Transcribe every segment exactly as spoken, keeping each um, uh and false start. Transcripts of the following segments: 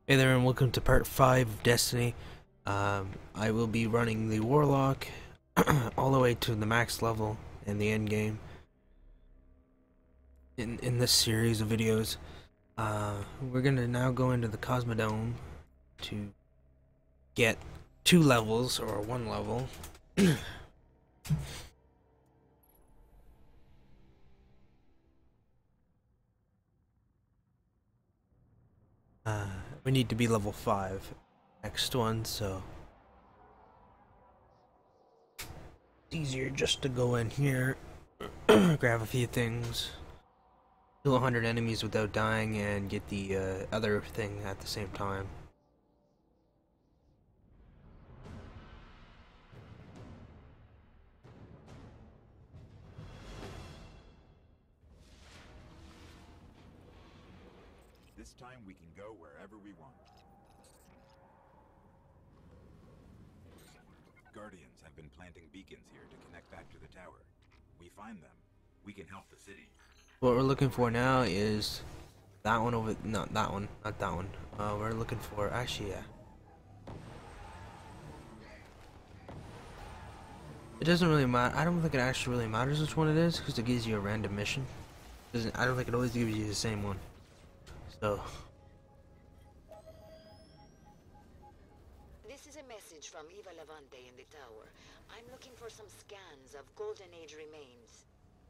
Hey there, and welcome to part five of Destiny. Um, I will be running the Warlock all the way to the max level in the end game in, in this series of videos. Uh, we're going to now go into the Cosmodome to get two levels, or one level. uh, we need to be level five next one, so it's easier just to go in here, grab a few things, kill one hundred enemies without dying, and get the uh, other thing at the same time. This time we can go wherever we want. Guardians have been planting beacons here to connect back to the tower. We find them, we can help the city. What we're looking for now is that one over, not that one, not that one. Uh, we're looking for, actually, yeah. It doesn't really matter. I don't think it actually really matters which one it is, because it gives you a random mission. Doesn't, I don't think it always gives you the same one. So. This is a message from Eva Levante in the tower. I'm looking for some scans of Golden Age remains.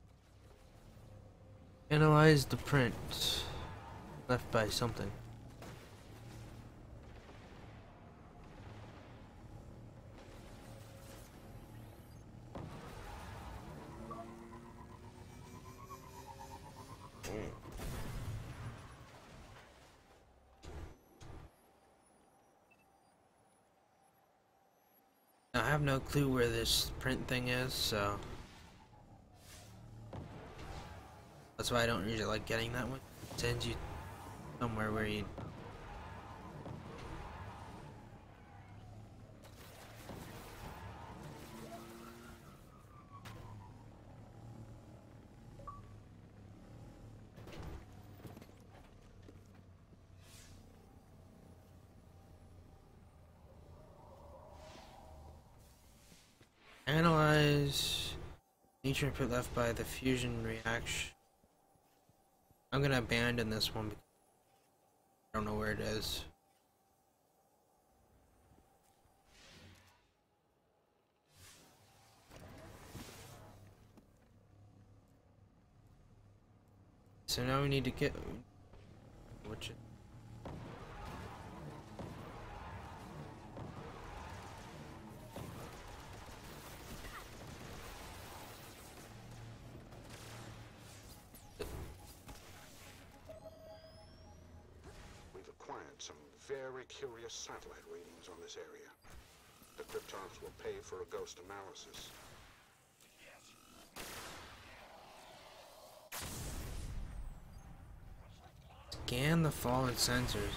Analyze the print left by something. I have no clue where this print thing is, so that's why I don't usually like getting that one. It sends you somewhere where you analyze nature input left by the fusion reaction. I'm gonna abandon this one because I don't know where it is. So now we need to get which Some very curious satellite readings on this area. The Kryptons will pay for a ghost analysis. scan the fallen sensors.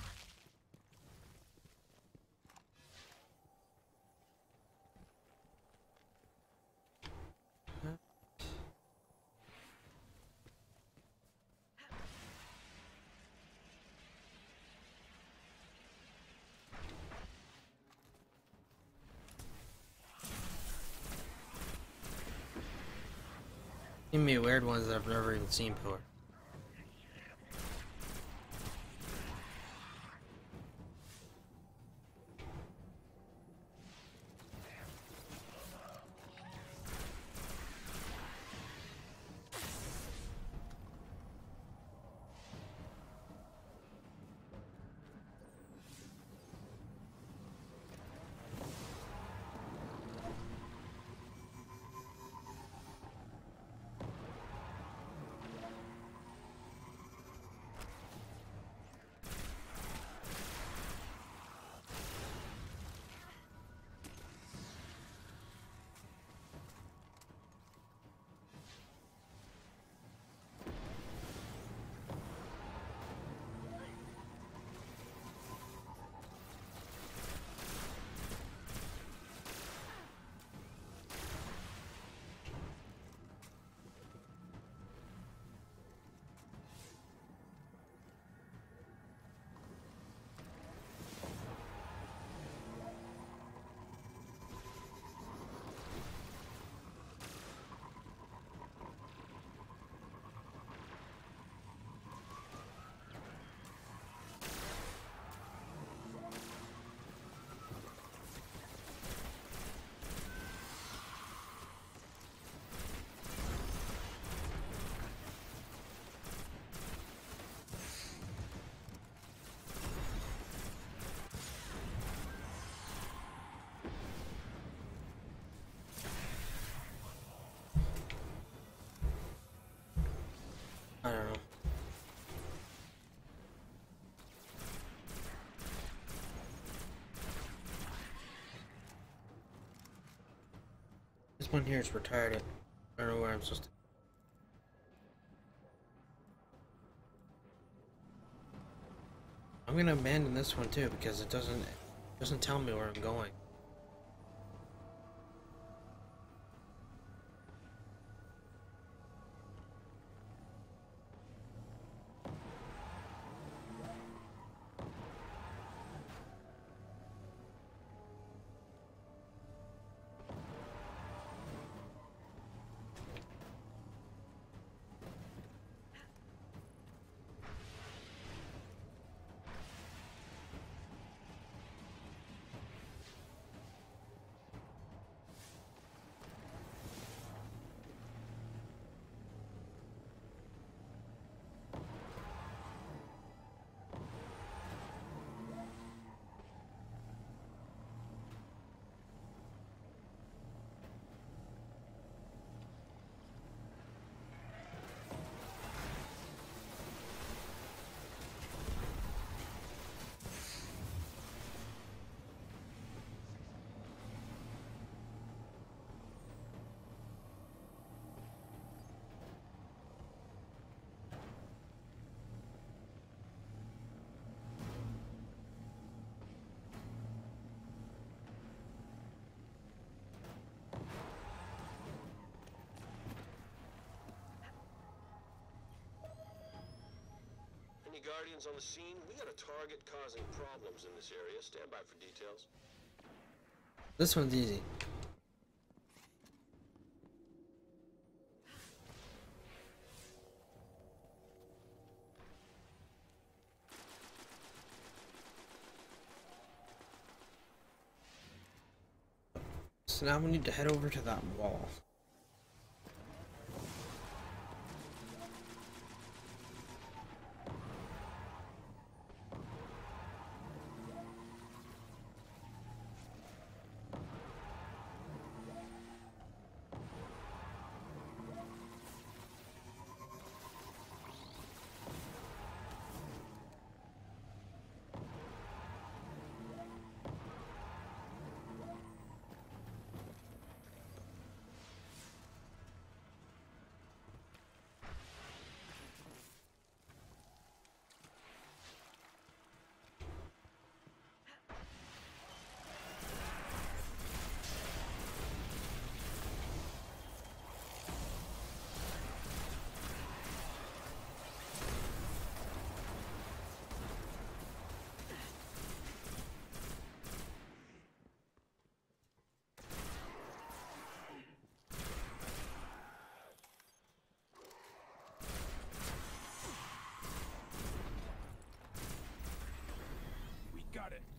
Give me weird ones that I've never even seen before. This one here is retarded. I don't know where I'm supposed to. I'm gonna abandon this one too because it doesn't it doesn't tell me where I'm going. Any Guardians on the scene? We got a target causing problems in this area. Stand by for details. This one's easy. So now we need to head over to that wall. Got it.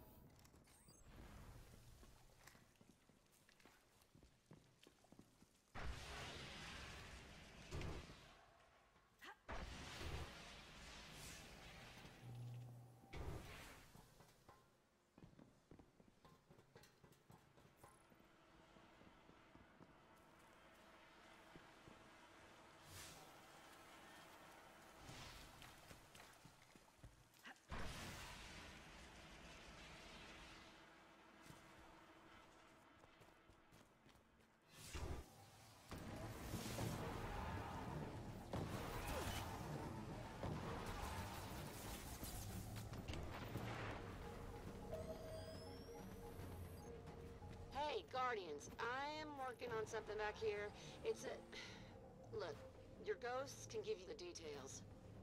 Hey, Guardians, I am working on something back here. It's a... Look, your ghosts can give you the details.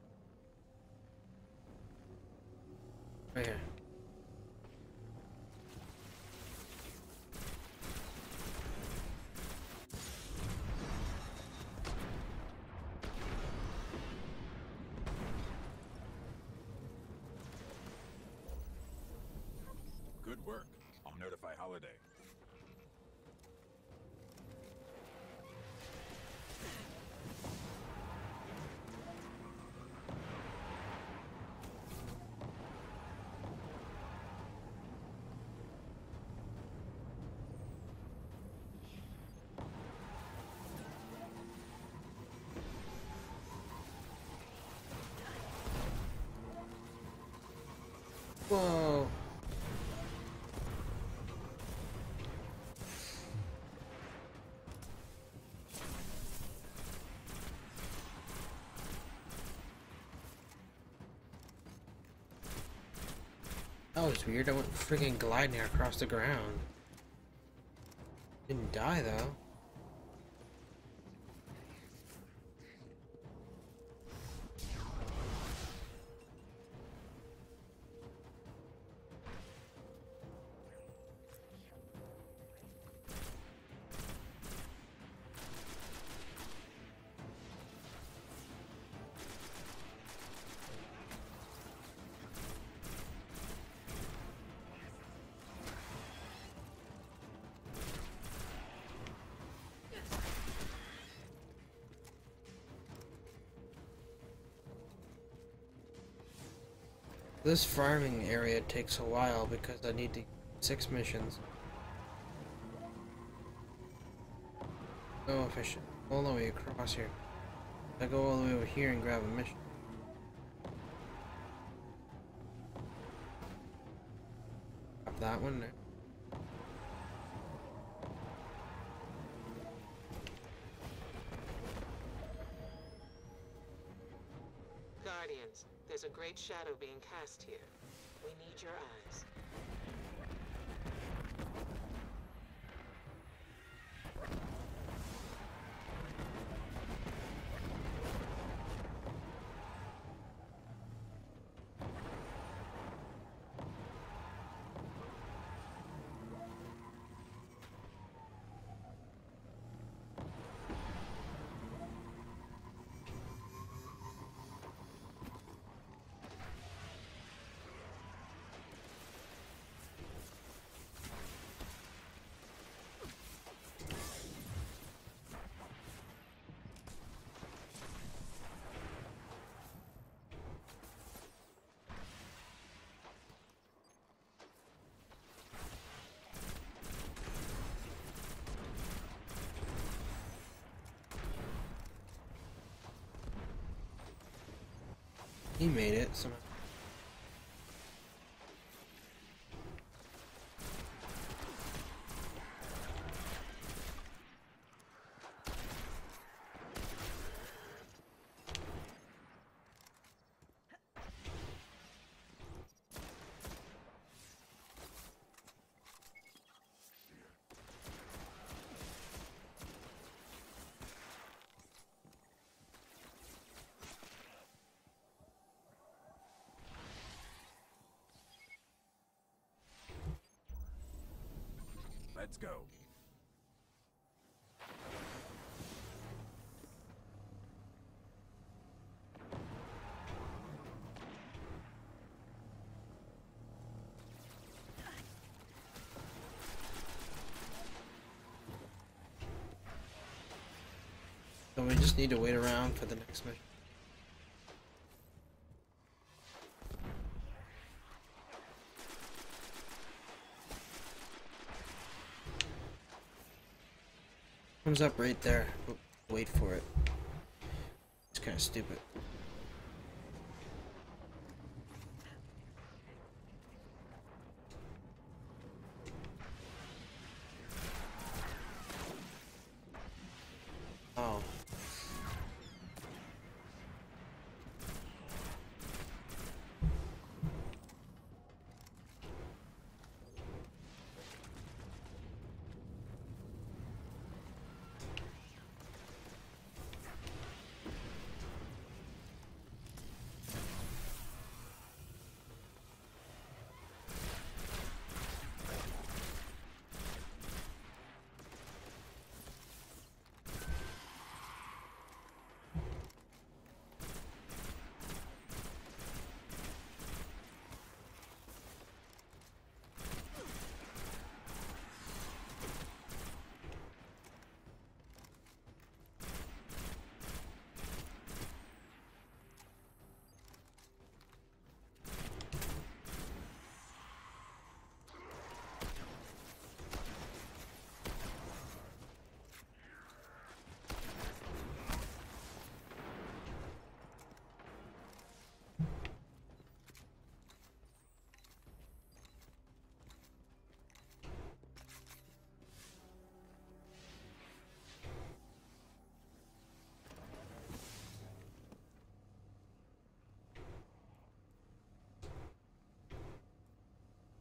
Right here. Good work. I'll notify Holiday. Whoa. That was weird. I went friggin' gliding across the ground. Didn't die though. This farming area takes a while because I need to six missions. Oh, if I should all the way across here. I go all the way over here and grab a mission. Grab that one there. Guardians, there's a great shadow being cast here. We need your eyes. He made it somehow. Let's go. So we just need to wait around for the next mission. Comes up right there. Wait for it. It's kind of stupid. Oh.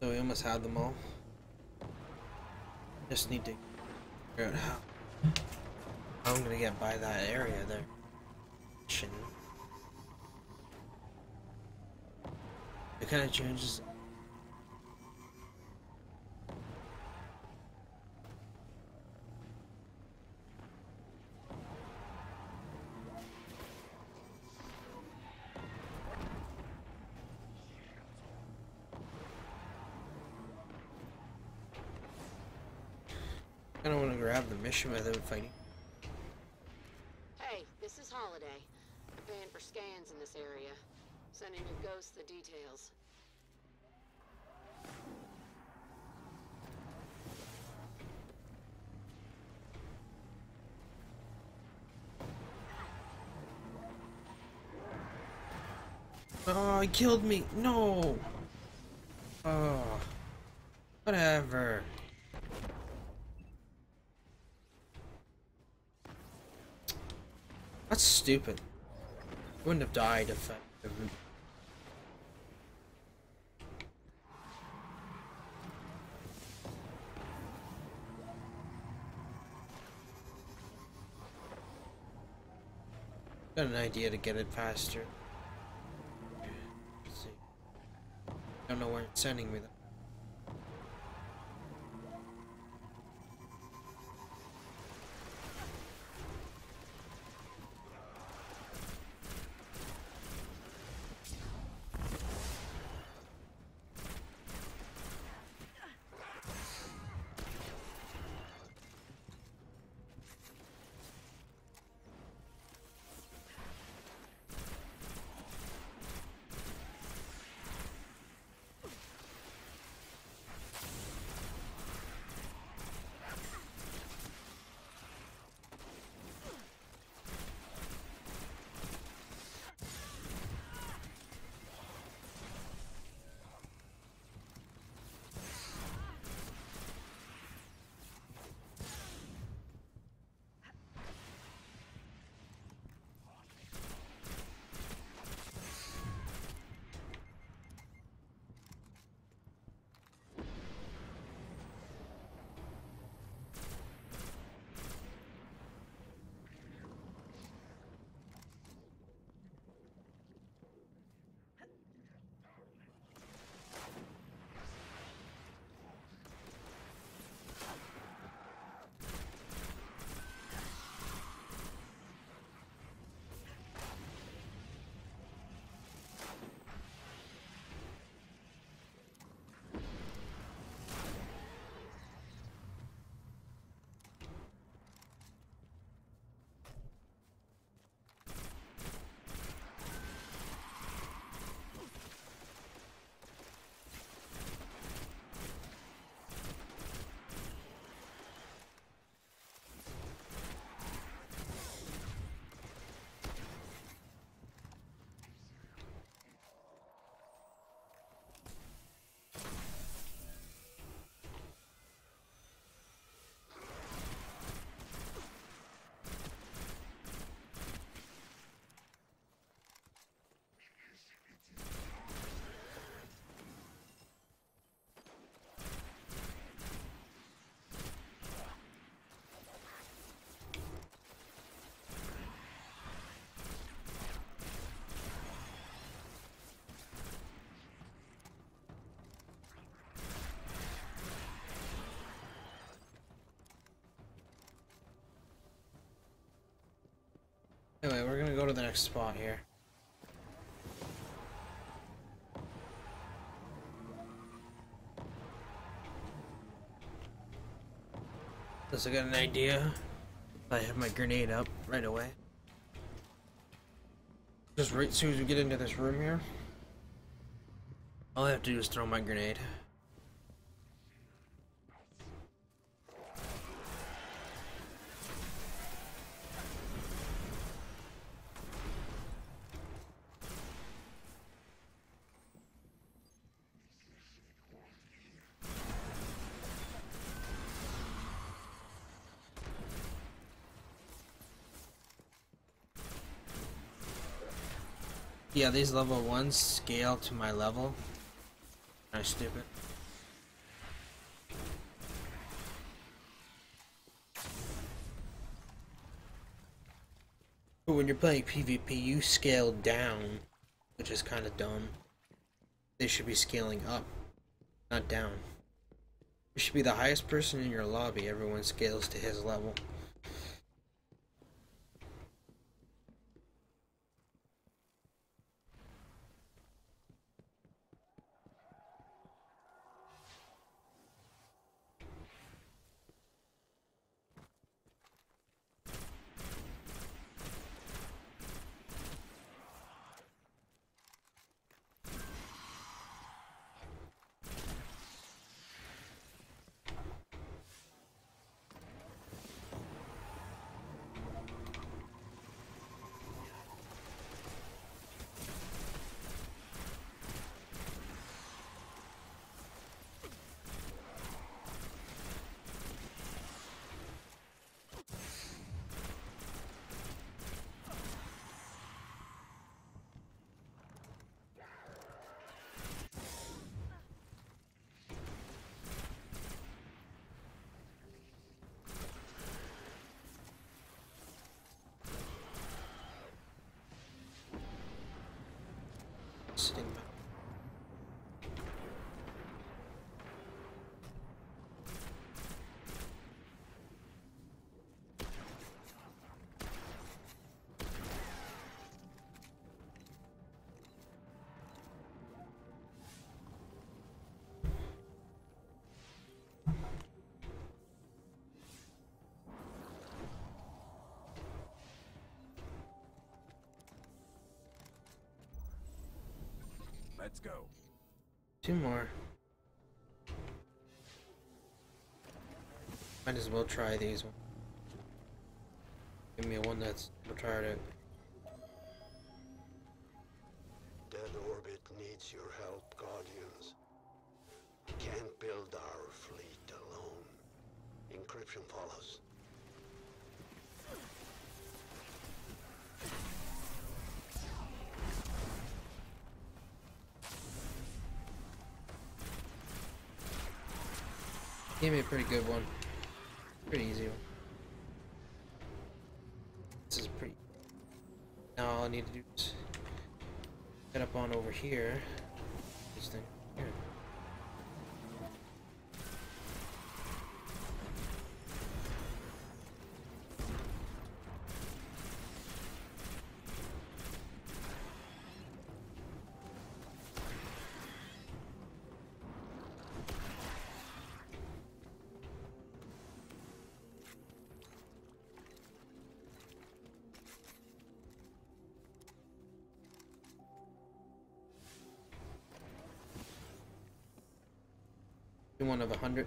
So we almost had them all. Just need to figure out how, how I'm gonna get by that area there. It kind of changes. I don't want to grab the mission without fighting. Hey, this is Holiday. I'm paying for scans in this area. Sending your ghost the details. Oh, he killed me! No! Oh. Whatever. That's stupid. I wouldn't have died if I... If got an idea to get it faster. Let's see. Don't know where it's sending me though. Anyway, we're gonna go to the next spot here. Does I got an idea? I have my grenade up right away. Just right as soon as we get into this room here, all I have to do is throw my grenade. Yeah, these level ones scale to my level. Kinda stupid. But when you're playing PvP, you scale down, which is kind of dumb. They should be scaling up, not down. You should be the highest person in your lobby. Everyone scales to his level. Sitting back. Let's go. Two more. Might as well try these ones. Give me one that's retarded. Dead Orbit needs your help, Guardians. We can't build our fleet alone. Encryption follows. Gave me a pretty good one. Pretty easy one. This is pretty. Now all I need to do is head up on over here. This thing here. One of a hundred.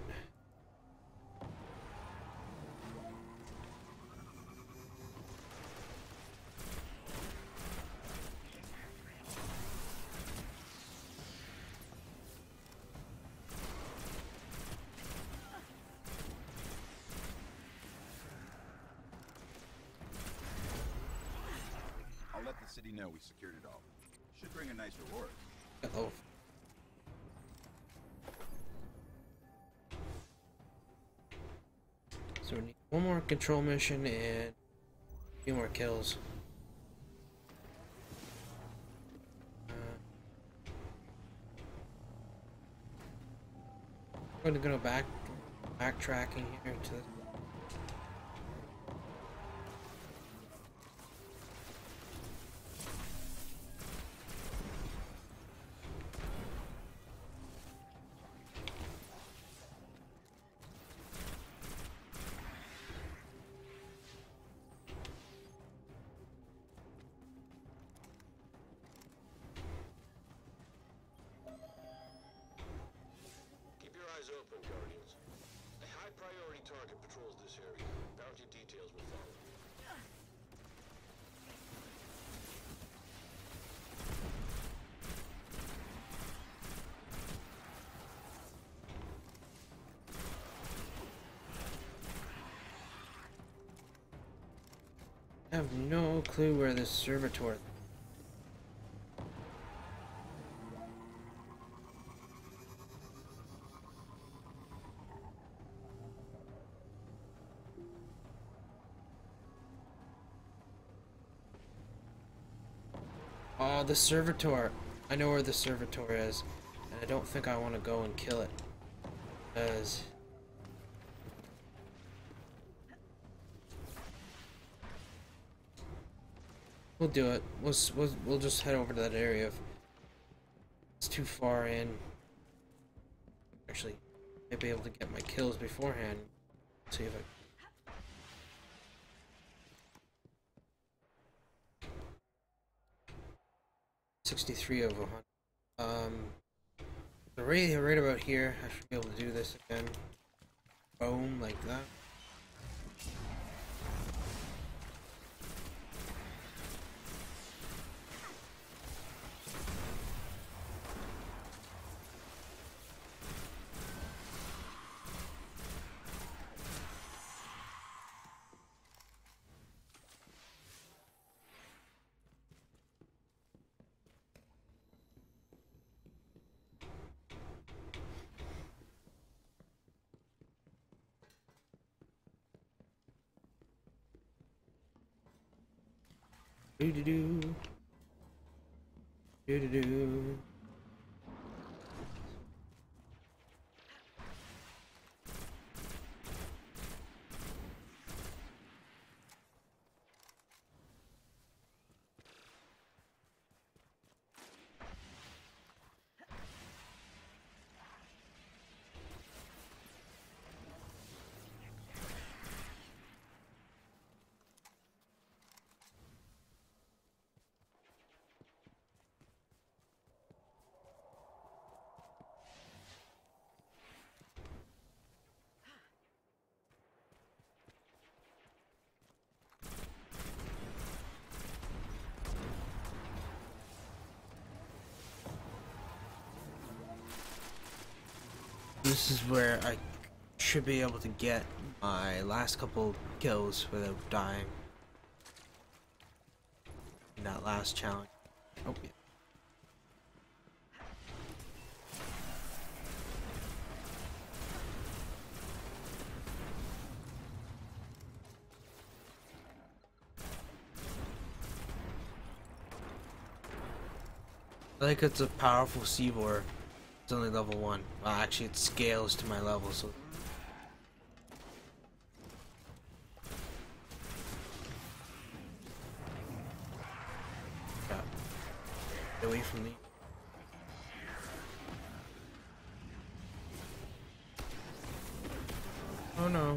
I'll let the city know we secured it all. Should bring a nice reward. Hello. So we need one more control mission and a few more kills. Uh, I'm gonna go back, backtracking here to the open, Guardians. A high-priority target patrols this area. Bounty details will follow. I have no clue where this servitor. Oh, the servitor. I know where the servitor is, and I don't think I want to go and kill it. Because we'll do it. We'll, we'll we'll just head over to that area. If it's too far in. Actually, I'd be able to get my kills beforehand. See if I. sixty-three over one hundred. Um, so right, right about here, I should be able to do this again. Boom, like that. Do do do. Do do do. This is where I should be able to get my last couple kills without dying. In that last challenge. Oh, yeah. I think it's a powerful Seavor. It's only level one. Well, actually, it scales to my level, so. Yeah. Get away from me. Oh no.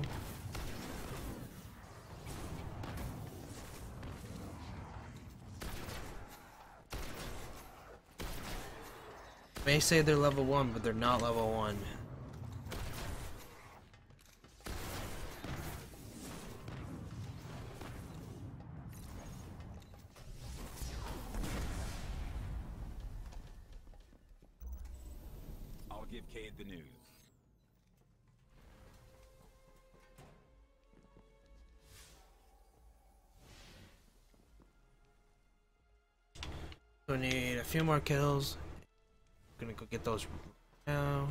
They say they're level one, but they're not level one. I'll give Cade the news. We need a few more kills. Gonna go get those now.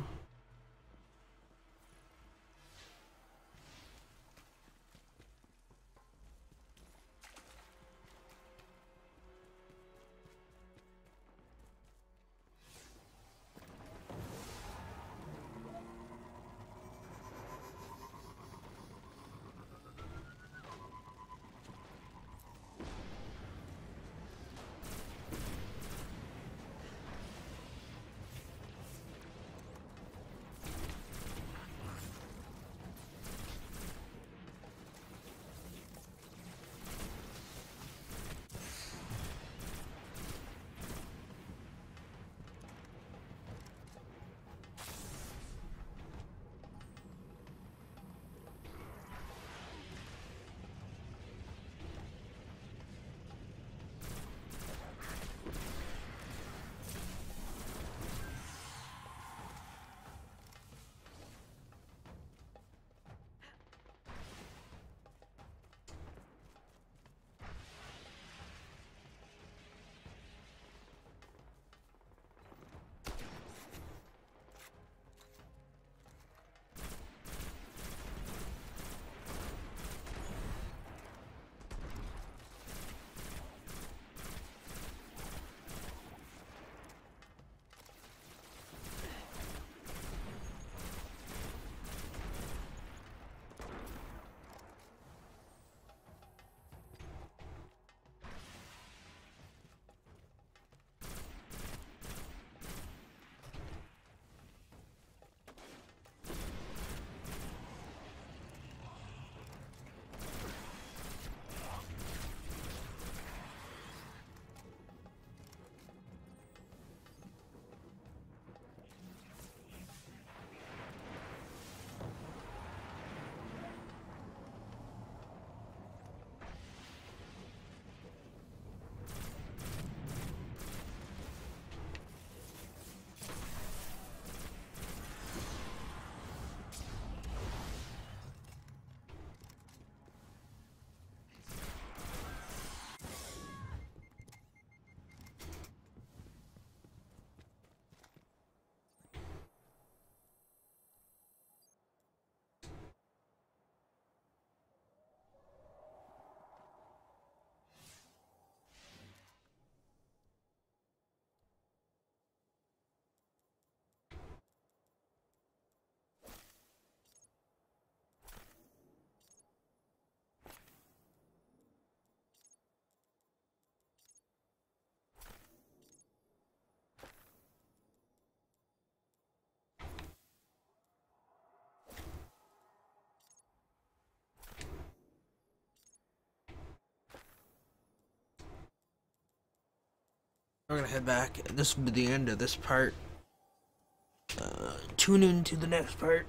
I'm gonna head back, and this will be the end of this part. Uh, tune in to the next part.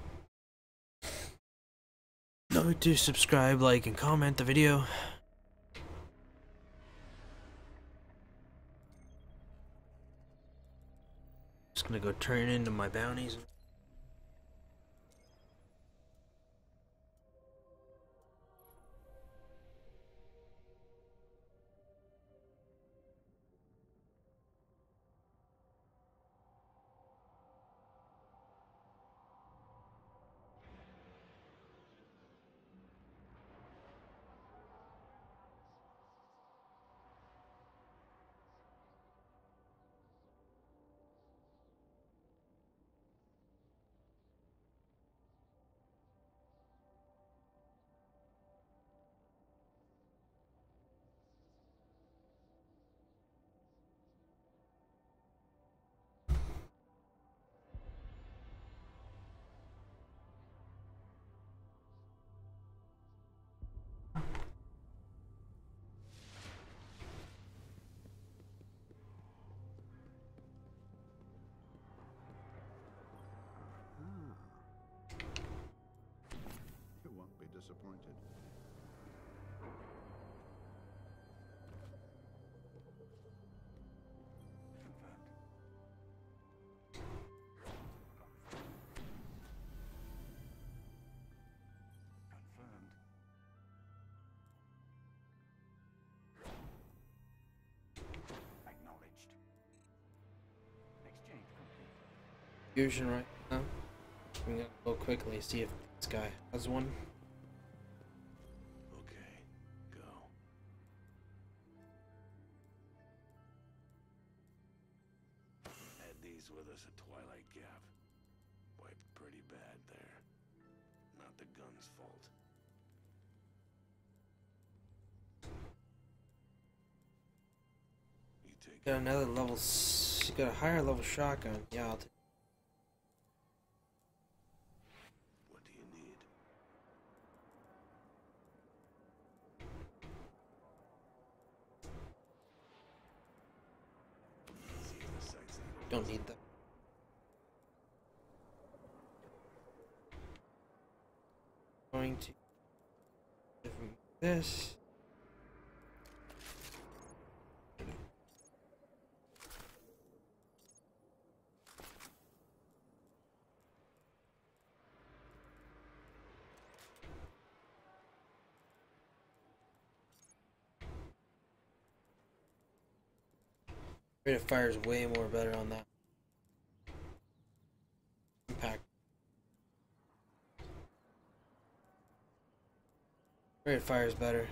Don't forget to subscribe, like, and comment the video. Just gonna go turn into my bounties. You won't be disappointed. Confirmed. Acknowledged. Exchange complete. Fusion right now. I'm gonna go quickly see if this guy has one. Okay, go. Had these with us at Twilight Gap. Wiped pretty bad there. Not the gun's fault. You take Got another level. S got a higher level shotgun. Yeah, I'll take. What do you need? See if the sight's not Don't need that. Going to this. Rate of fire is way more better on that. Impact. Rate of fire is better.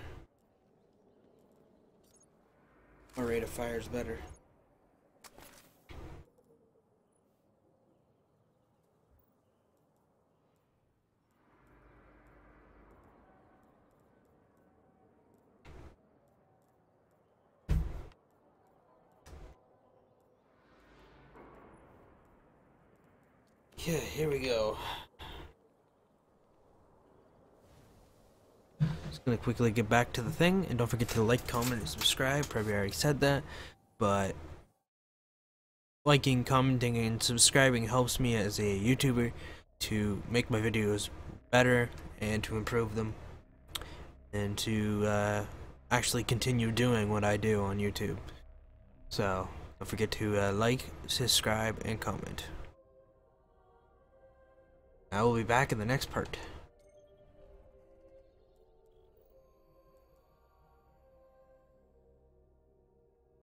Or rate of fire is better. Yeah, here we go. Just gonna quickly get back to the thing, and don't forget to like, comment, and subscribe. Probably already said that, but liking, commenting, and subscribing helps me as a YouTuber to make my videos better and to improve them, and to uh, actually continue doing what I do on YouTube. So don't forget to uh, like, subscribe, and comment. I will be back in the next part.